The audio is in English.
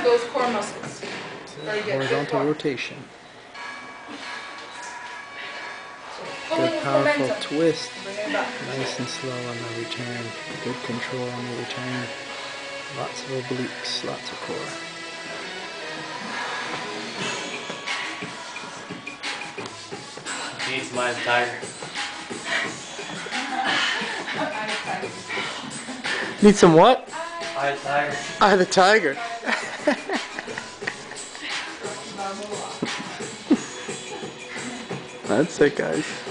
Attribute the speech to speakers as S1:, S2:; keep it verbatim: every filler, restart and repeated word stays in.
S1: those core muscles.
S2: Horizontal rotation.
S1: So
S2: Good powerful
S1: momentum.
S2: twist.
S1: Bring it back.
S2: Nice and slow on the return. Good control on the return. Lots of obliques, lots of core.
S3: Needs my tiger.
S2: Need some what?
S3: Eye tiger.
S2: Eye the tiger. That's it, guys.